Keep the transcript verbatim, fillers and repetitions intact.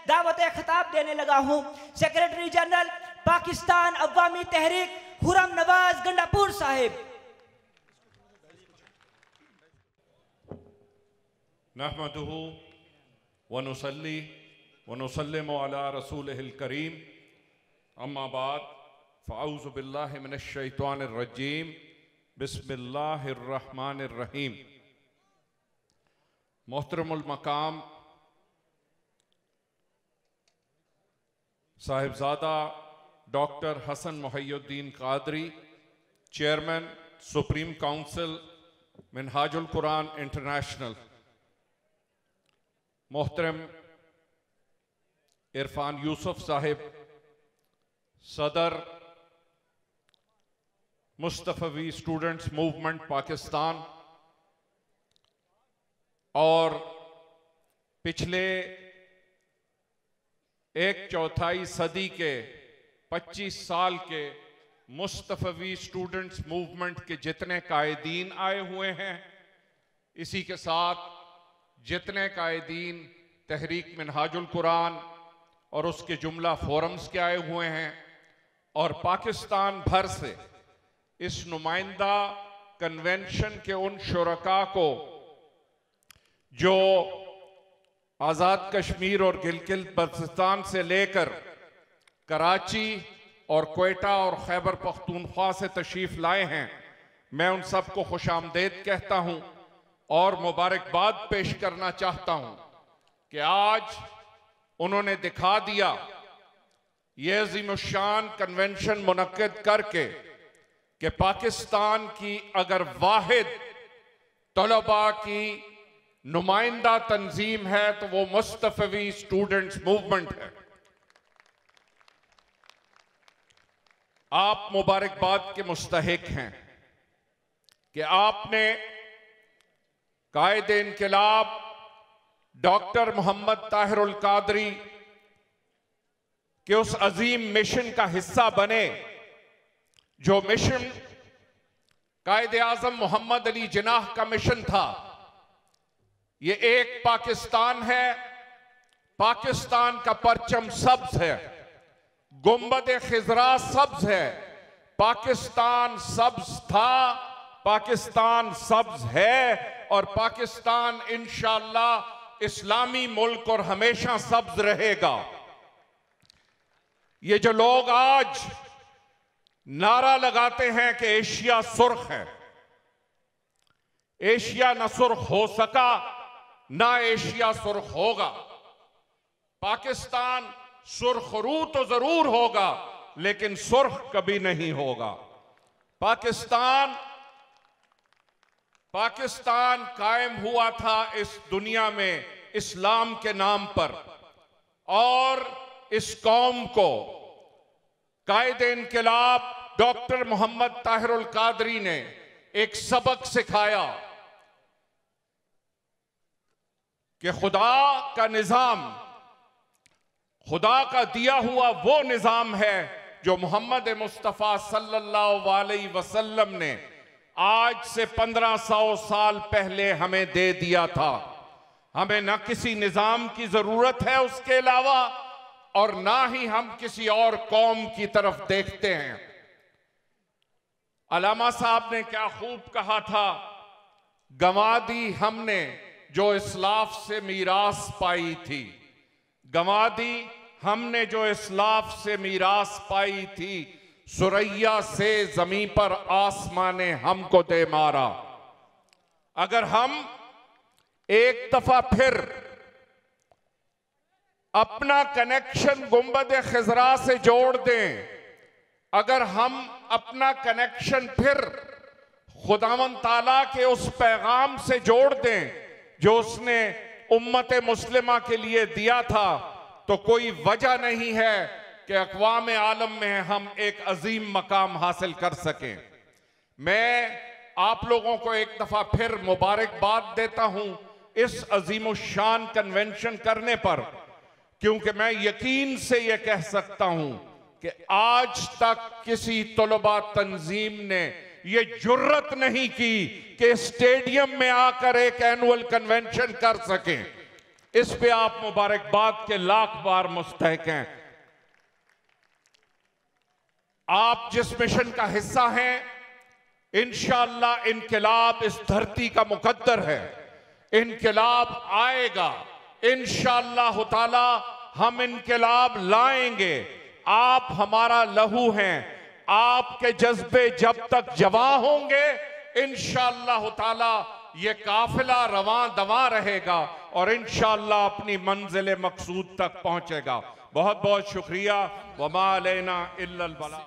दावत खिताब देने लगा हूँ सेक्रेटरी जनरल पाकिस्तान अवामी तहरीक खुर्रम नवाज गंडापुर साहिब। नहमदुहु व नुसल्ली व नुसल्लिमु अला रसूलिहिल करीम, अम्मा बाद, फ़अऊज़ु बिल्लाहि मिनश शैतानिर रजीम, बिस्मिल्लाहिर रहमानिर रहीम। मोहतरमुल मकाम Sahibzada doctor Hassan Mohiuddin Qadri, chairman supreme council Minhajul Quran international, मोहतरम इरफान यूसुफ साहिब, सदर मुस्तफ़वी स्टूडेंट्स मूवमेंट पाकिस्तान, और पिछले एक चौथाई सदी के पच्चीस साल के मुस्तफ़वी स्टूडेंट्स मूवमेंट के जितने कायदीन आए हुए हैं, इसी के साथ जितने कायदीन तहरीक मिनहाजुल कुरान और उसके जुमला फोरम्स के आए हुए हैं, और पाकिस्तान भर से इस नुमाइंदा कन्वेंशन के उन शुरका को जो आज़ाद कश्मीर और गिलगित बल्तिस्तान से लेकर कराची और क्वेटा और खैबर पख्तूनख्वा से तशरीफ लाए हैं, मैं उन सबको खुशामदेद कहता हूं और मुबारकबाद पेश करना चाहता हूं कि आज उन्होंने दिखा दिया, ये अज़ीमुश्शान कन्वेंशन मुनक्किद करके, कि पाकिस्तान की अगर वाहिद तलबा की नुमाइंदा तंजीम है तो वो मुस्तफ़वी स्टूडेंट्स मूवमेंट है। आप मुबारकबाद के मुस्तहिक हैं कि आपने कायदे इनकिलाब डॉक्टर मोहम्मद ताहिरुल कादरी के उस अजीम मिशन का हिस्सा बने, जो मिशन कायदे आजम मोहम्मद अली जिन्नाह का मिशन था। ये एक पाकिस्तान है, पाकिस्तान का परचम सब्ज है, गुंबद खिजरा सब्ज है, पाकिस्तान सब्ज था, पाकिस्तान सब्ज है, और पाकिस्तान इंशाअल्लाह इस्लामी मुल्क और हमेशा सब्ज रहेगा। ये जो लोग आज नारा लगाते हैं कि एशिया सुर्ख है, एशिया न सुर्ख हो सका ना एशिया सुर्ख होगा। पाकिस्तान सुर्खरू तो जरूर होगा, लेकिन सुर्ख कभी नहीं होगा। पाकिस्तान पाकिस्तान कायम हुआ था इस दुनिया में इस्लाम के नाम पर, और इस कौम को कायदे इनकिलाब डॉक्टर मोहम्मद ताहिरुल कादरी ने एक सबक सिखाया कि खुदा का निजाम, खुदा का दिया हुआ वो निजाम है जो मोहम्मद मुस्तफ़ा सल्लल्लाहु अलैहि वसल्लम ने आज से पंद्रह सौ साल पहले हमें दे दिया था। हमें न किसी निजाम की जरूरत है उसके अलावा, और ना ही हम किसी और कौम की तरफ देखते हैं। अलामा साहब ने क्या खूब कहा था, गंवा दी हमने जो इस्लाफ से मीरास पाई थी, गंवा दी हमने जो इस्लाफ से मीरास पाई थी, सुरैया से जमीन पर आसमां ने हमको दे मारा। अगर हम एक दफा फिर अपना कनेक्शन गुंबद खिजरा से जोड़ दें, अगर हम अपना कनेक्शन फिर खुदावंद ताला के उस पैगाम से जोड़ दें जो उसने उम्मत मुस्लिमा के लिए दिया था, तो कोई वजह नहीं है कि अक़वाम आलम में हम एक अजीम मकाम हासिल कर सकें। मैं आप लोगों को एक दफा फिर मुबारकबाद देता हूं इस अजीमुश्शान कन्वेंशन करने पर, क्योंकि मैं यकीन से यह कह सकता हूं कि आज तक किसी तलबा तंजीम ने यह जुर्रत नहीं की कि स्टेडियम में आकर एक एनुअल कन्वेंशन कर सकें। इस पे आप मुबारकबाद के लाख बार मुस्तहक हैं। आप जिस मिशन का हिस्सा हैं, इंशाअल्लाह इनकलाब इस धरती का मुकद्दर है, इनकलाब आएगा इंशाअल्लाह ताला, हम इनकलाब लाएंगे। आप हमारा लहू हैं, आपके जज्बे जब तक जवां होंगे इंशाअल्लाह ताला ये काफिला रवां दवां रहेगा और इंशाअल्लाह अपनी मंजिल मकसूद तक पहुंचेगा। बहुत बहुत शुक्रिया। वमा अलैना इल्लल बलाग।